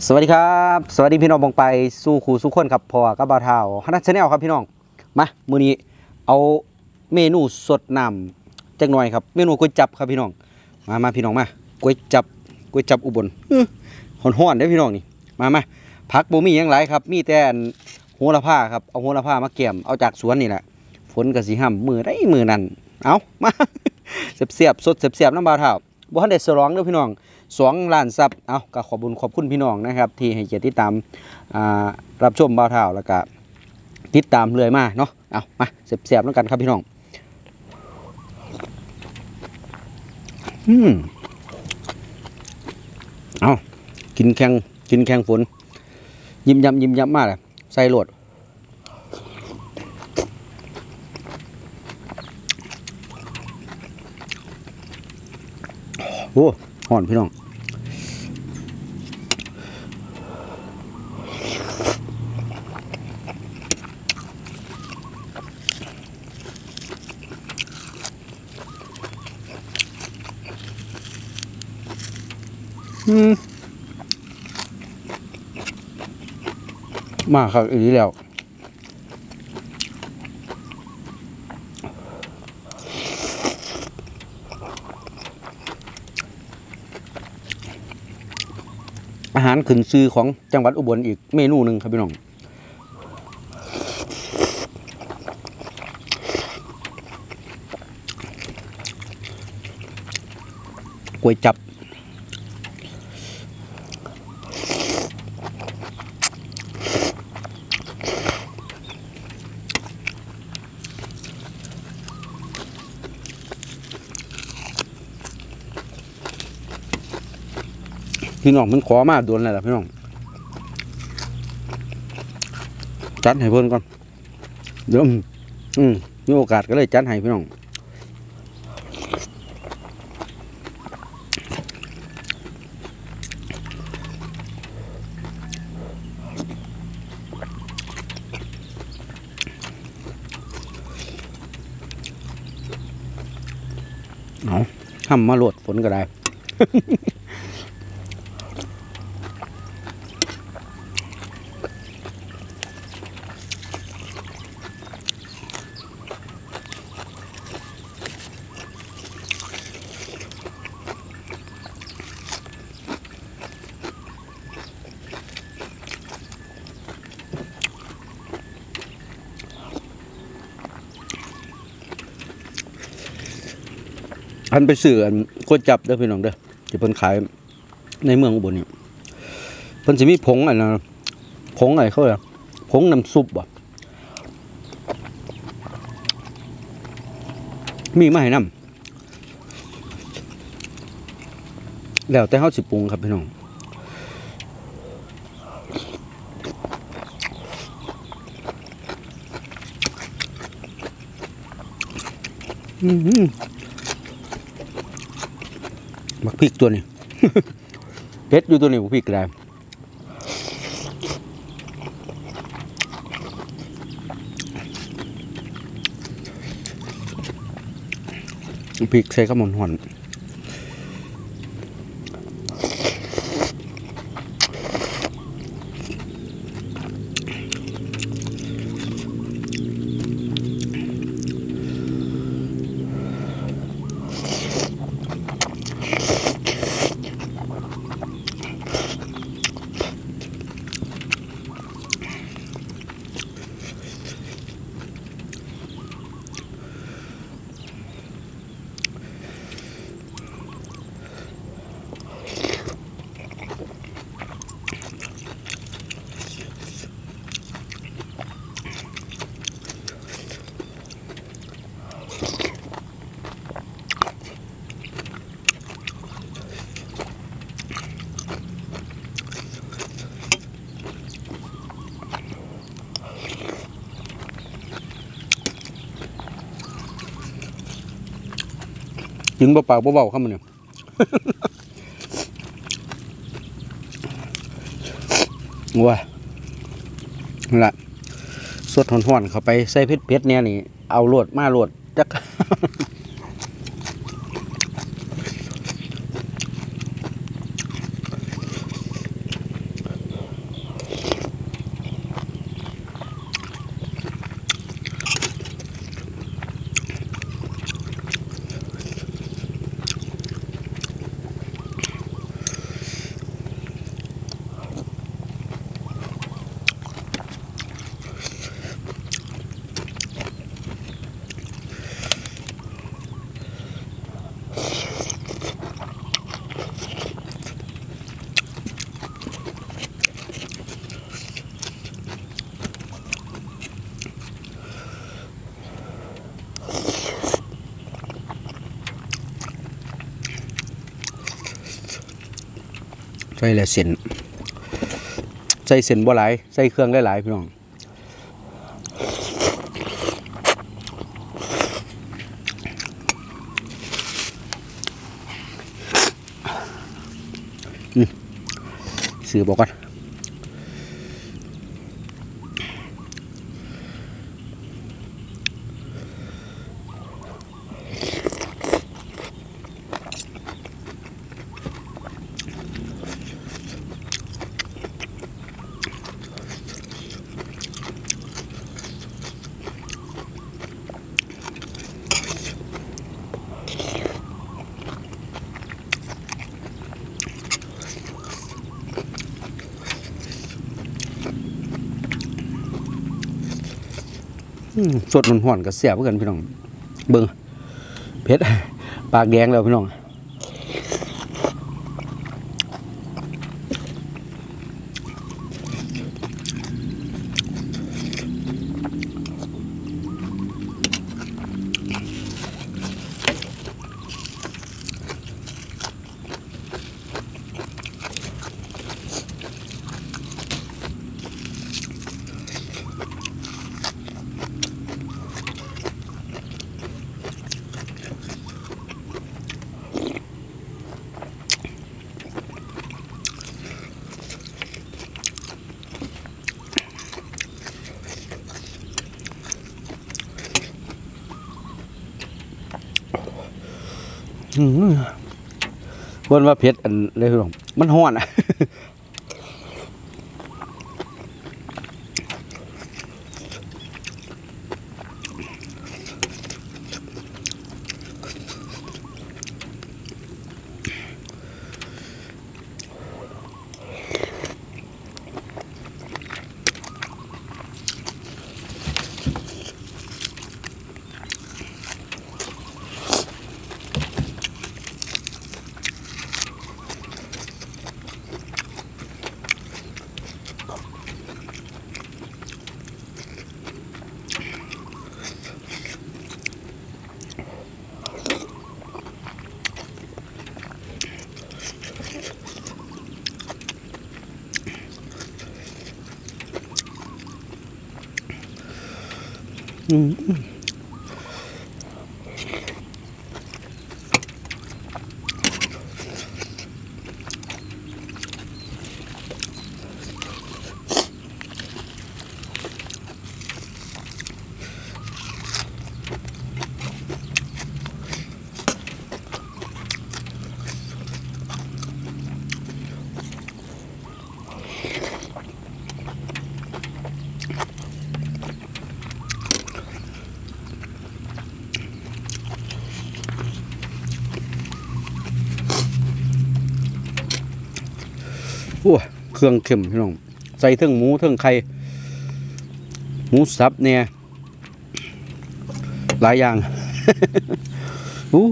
สวัสดีครับสวัสดีพี่น้องบองไปสู้ขู่สู้คนครับพอกับบ่าวเท้าฮันนัทชาแนลครับพี่น้องมามื้อนี้เอาเมนูสดน้ำจักหน่อยครับเมนูก๋วยจั๊บครับพี่น้องมาพี่น้องมาก๋วยจั๊บอุบลฮ้อนๆเด้อพี่น้องนี่มาผักบ่มีหยังหลายครับมีแต่โหระพาครับเอาโหระพามาแกมเอาจากสวนนี่แหละฝนก็สิห่ำมื้อใดมื้อนั้นเอามาเสียบๆสดเสียบๆน้ำบ่าวเท้าบ่ทันได้ฉลองเด้อพี่น้อง2 ล้านซับเอาก็ขอบคุณพี่น้องนะครับที่ให้เกียรติติดตามรับชมบ่าวเท้าแล้วก็ติดตามเรื่อยมาเนาะเอามาเสียบๆแล้วกันครับพี่น้องเอากินแข่งฝนยิ้มย้ำมากเลยใส่โหลดโอ้ห่อนพี่น้องมาครับอีกแล้วอาหารขึ้นชื่อของจังหวัดอุบลอีกเมนูหนึ่งครับพี่น้องก๋วยจั๊บพี่น้องมันขอมาโดนอะไรล่ะพี่น้องจัดให้เพิ่นก่อนเดี๋ยวมีโอกาสก็เลยจัดให้พี่น้องเอาทำมาโหลดฝนก็ได้ ท่านไปซื้อก๋วยจั๊บเด้อพี่น้องเด้อที่เพิ่นขายในเมืองอุบลนี่เพิ่นสิมีผงอะไรนะผงอะไรเขาเรียกผงน้ำซุปบ่มีมาให้นำแล้วแต่เฮาสิปรุงครับพี่น้องบักพริกตัวนี้ เผ็ดอยู่ตัวนี้บักพริกแรงพริกใส่ข้าวมันห่อนกินเบาๆเข้ามาเนี่ยว้านั่นแหละสดห่อนๆเข้าไปใส่เผ็ดเนี่ยนี่เอาโหลดมาโหลดจัก อใส่แล้วเส้นใส่เส้นบ่หลายใส่เครื่องหลายๆพี่น้องซื้อบอกก่อนสดห่อนๆกับเสียบกันพี่น้องเบิ่งเผ็ดปากแดงแล้วพี่น้องวันว่าเผ็ดอันเลยพี่น้องมันห่อนอ่ะโอ้เครื่องเค็มพี่น้องใส่ทั้งหมูทั้งไข่หมูสับเนี่ยหลายอย่างอู้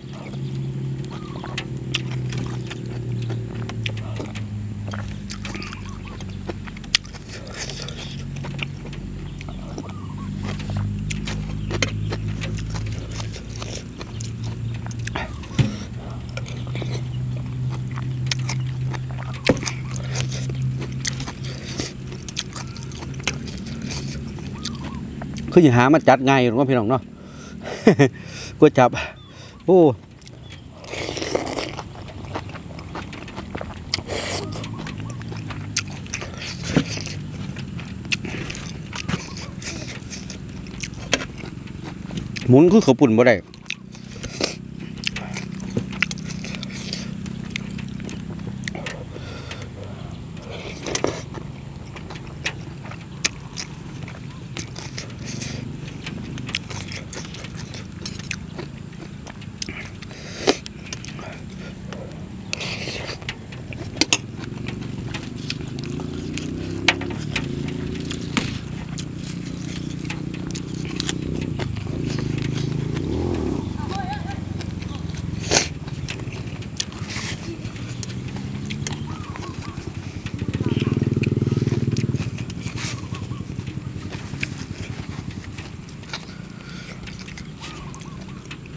คืออย่าหามาจัดง่ายหรือว่าพี่น้องเนาะ ก็จับโอ้หมุนคือเขาปุ่นบ่ได้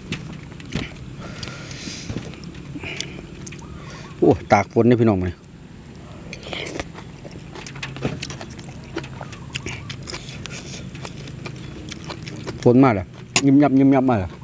โอ้ตากฝนนี่พี่น้องไหมฝนมาเลยยิ้มยับยิ้มยับมาเลย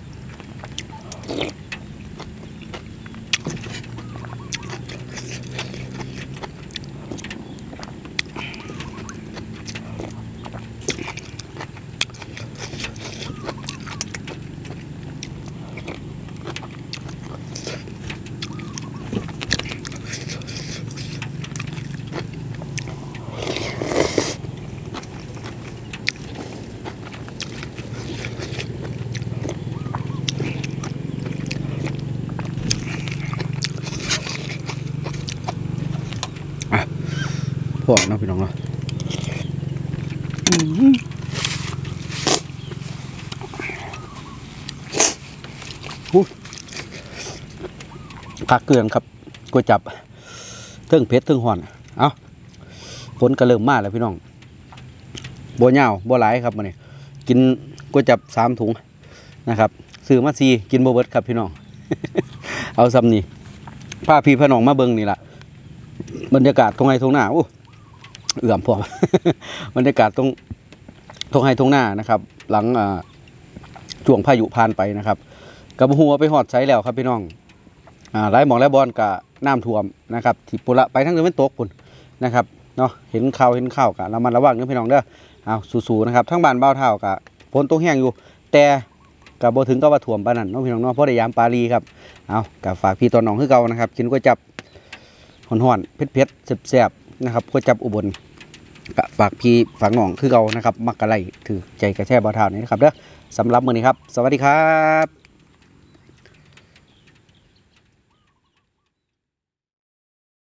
พวกน้องพี่น้องเนาะผักเกลืองครับก๋วยจับเทิงเพชรเทิงห่อนเอาฝนก็เริ่มมาแล้วพี่น้องบัวเหย้าบัวไหลครับมันนี่กินก๋วยจับ3 ถุงนะครับซื้อมา4กินบัวเบิดครับพี่น้อง เอาซ้ำนี่ผ้าพี่พน้องมาเบิ่งนี่แหละบรรยากาศตรงไหนตรงหน้าโอ้เอื่อมพอ บรรยากาศตรงไฮตรงหน้านะครับหลังช่วงพายุผ่านไปนะครับกับหัวไปหอดใช้แล้วครับพี่น้องไร่หมองไร่บอลกับน้ำท่วมนะครับที่ปุระไปทั้งเดือนเป็นตกปุ่นนะครับเนาะเห็นข่าวกับเรามันระวังเด้อพี่น้องเด้อเอาสู้ๆนะครับทั้งบ้านเบ้าเท่ากับฝนตกแห้งอยู่แต่กับบ่ถึงก็ว่าท่วมปานนั้นเนาะพี่น้องเนาะเพราะได้ยามปารีครับเอากับฝากพี่ตอนน้องคือเก่านะครับกินก๋วยจับห่อนๆเผ็ดๆแซ่บๆนะครับก๋วยจับอุบลฝากพี่ฝากน้องคือเก่านะครับมักกะไลถือใจกระแช่บ่าวเท่านี้นะครับเด้อสำหรับมื้อนี้ครับสวัสดีครับ